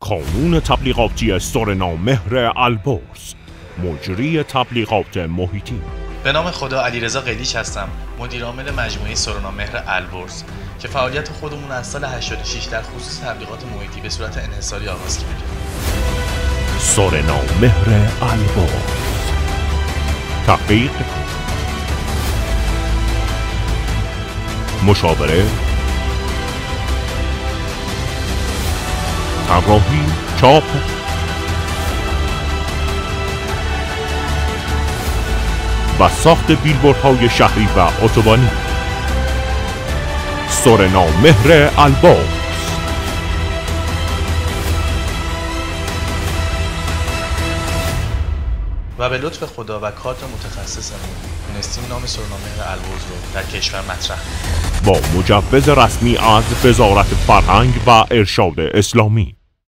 کانون تبلیغاتی سورنا مهر البرز، مجری تبلیغات محیطی. به نام خدا علیرضا قلیچ هستم، مدیر عامل مجموعه سورنا مهر البرز که فعالیت خودمون از سال 86 در خصوص تبلیغات محیطی به صورت انحصاری آغاز کردیم. سورنا مهر البرز. تحقیق، مشاوره، طراحی، چاپ، و ساخت بیلبوردهای شهری و اتوبانی. سورنا مهر البرز. و به لطف خدا و کادر متخصصمون تونستیم نام سورنا مهر البرز رو در کشور مطرح کنیم با مجوز رسمی از وزارت فرهنگ و ارشاد اسلامی.